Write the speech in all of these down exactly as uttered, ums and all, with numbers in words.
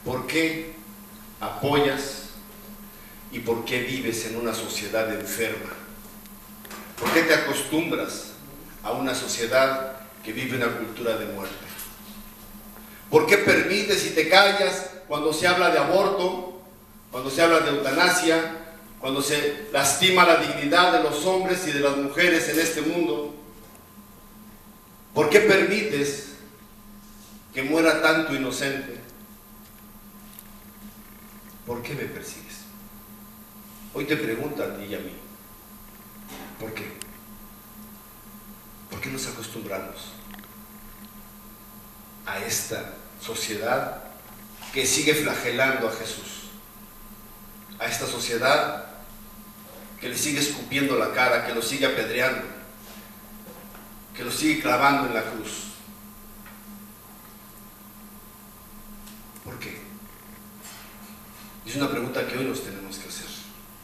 ¿Por qué apoyas y por qué vives en una sociedad enferma? ¿Por qué te acostumbras a una sociedad que vive una cultura de muerte? ¿Por qué permites y te callas cuando se habla de aborto, cuando se habla de eutanasia, cuando se lastima la dignidad de los hombres y de las mujeres en este mundo? ¿Por qué permites que muera tanto inocente? ¿Por qué me persigues? Hoy te pregunto a ti y a mí, ¿por qué? ¿Por qué nos acostumbramos a esta sociedad que sigue flagelando a Jesús? A esta sociedad que le sigue escupiendo la cara, que lo sigue apedreando, que lo sigue clavando en la cruz. ¿Por qué? Es una pregunta que hoy nos tenemos que hacer.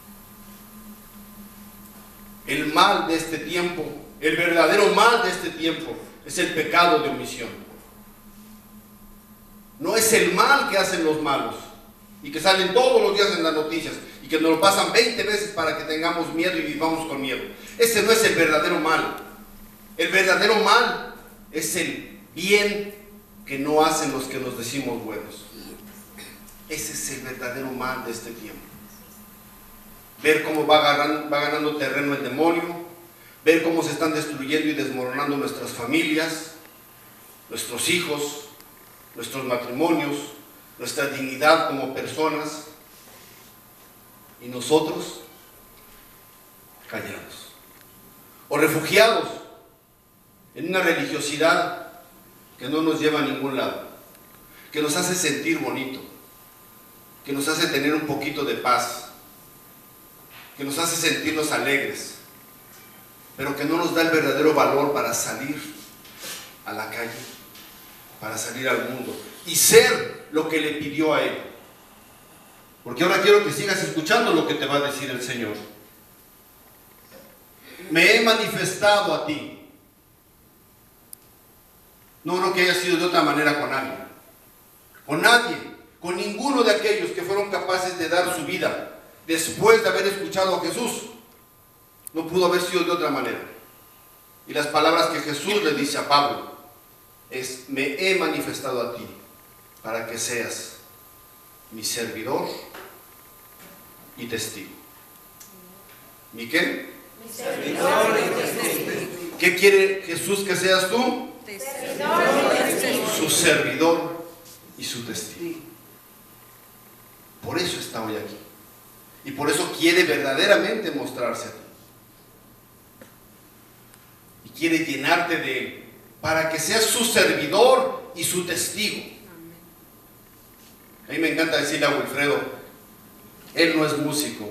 El mal de este tiempo, el verdadero mal de este tiempo, es el pecado de omisión. No es el mal que hacen los malos y que salen todos los días en las noticias y que nos lo pasan veinte veces para que tengamos miedo y vivamos con miedo. Ese no es el verdadero mal. El verdadero mal es el bien que no hacen los que nos decimos buenos. Ese es el verdadero mal de este tiempo. Ver cómo va ganando, va ganando terreno el demonio, ver cómo se están destruyendo y desmoronando nuestras familias, nuestros hijos, nuestros matrimonios, nuestra dignidad como personas, y nosotros callados o refugiados en una religiosidad que no nos lleva a ningún lado, que nos hace sentir bonito, que nos hace tener un poquito de paz, que nos hace sentirnos alegres, pero que no nos da el verdadero valor para salir a la calle, para salir al mundo y ser lo que le pidió a él. Porque ahora quiero que sigas escuchando lo que te va a decir el Señor. Me he manifestado a ti. No creo que haya sido de otra manera con alguien, con nadie, con ninguno de aquellos que fueron capaces de dar su vida después de haber escuchado a Jesús. No pudo haber sido de otra manera. Y las palabras que Jesús le dice a Pablo es: me he manifestado a ti para que seas mi servidor y testigo. ¿Mi qué? Mi servidor y testigo. ¿Qué quiere Jesús que seas tú? Servidor y testigo. Su servidor y su testigo. Por eso está hoy aquí. Y por eso quiere verdaderamente mostrarse a ti. Y quiere llenarte de él, para que seas su servidor y su testigo. A mí me encanta decirle a Wilfredo, él no es músico.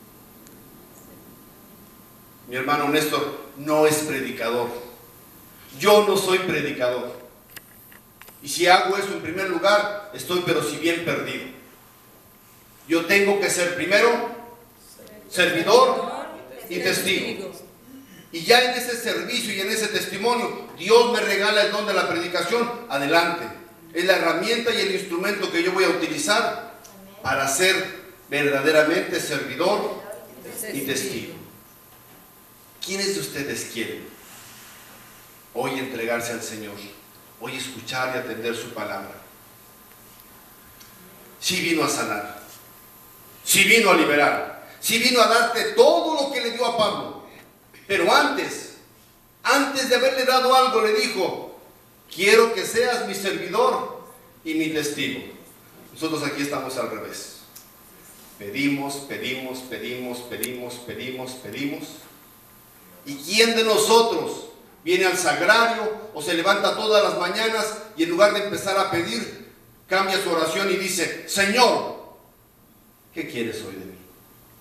Mi hermano Néstor no es predicador. Yo no soy predicador. Y si hago eso en primer lugar, estoy pero si bien perdido. Yo tengo que ser primero servidor y testigo. Y ya en ese servicio y en ese testimonio, Dios me regala el don de la predicación. Adelante. Es la herramienta y el instrumento que yo voy a utilizar para ser verdaderamente servidor y testigo. ¿Quiénes de ustedes quieren hoy entregarse al Señor? Hoy escuchar y atender su palabra. Sí vino a sanar, sí vino a liberar, sí vino a darte todo lo que le dio a Pablo. Pero antes, antes de haberle dado algo, le dijo: quiero que seas mi servidor y mi testigo. Nosotros aquí estamos al revés. Pedimos, pedimos, pedimos, pedimos, pedimos, pedimos. ¿Y quién de nosotros viene al sagrario o se levanta todas las mañanas y en lugar de empezar a pedir, cambia su oración y dice: Señor, ¿qué quieres hoy de mí?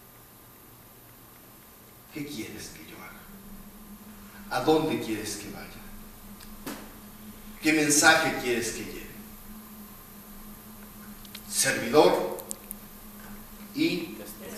¿Qué quieres que yo haga? ¿A dónde quieres que vaya? ¿Qué mensaje quieres que lleve? Servidor y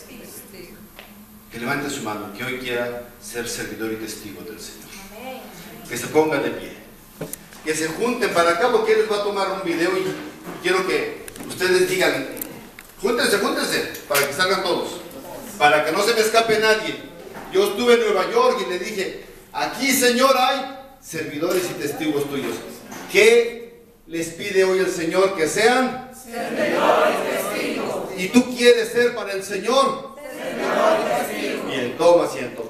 que levante su mano, que hoy quiera ser servidor y testigo del Señor. Que se pongan de pie, que se junten para acá, porque les va a tomar un video y quiero que ustedes digan, júntense, júntense, para que salgan todos, para que no se me escape nadie. Yo estuve en Nueva York y le dije, aquí, Señor, hay servidores y testigos tuyos. ¿Qué les pide hoy el Señor? Que sean servidores y testigos. ¿Y tú quieres ser para el Señor? Servidor y testigo. Bien, toma asiento.